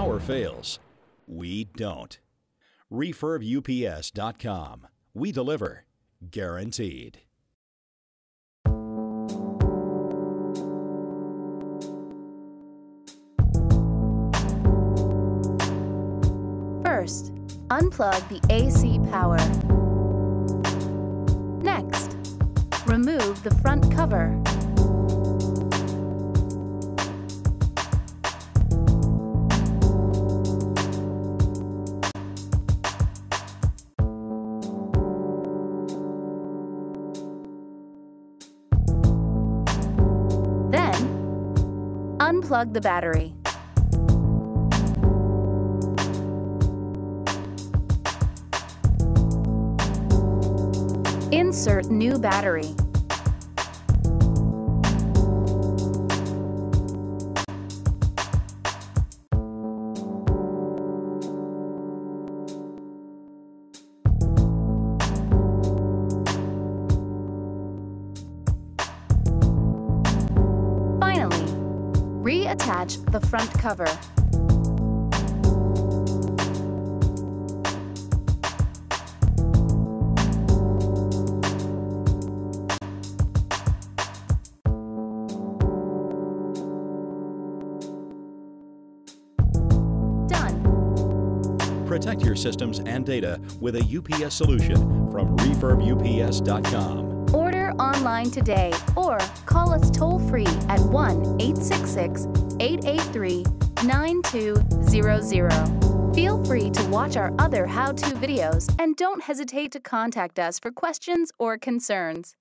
power fails. We don't. RefurbUPS.com. We deliver. Guaranteed. First, unplug the AC power. Next, remove the front cover. Then, unplug the battery. Insert new battery. Finally, reattach the front cover. Protect your systems and data with a UPS solution from RefurbUPS.com. Order online today or call us toll-free at 1-866-883-9200. Feel free to watch our other how-to videos and don't hesitate to contact us for questions or concerns.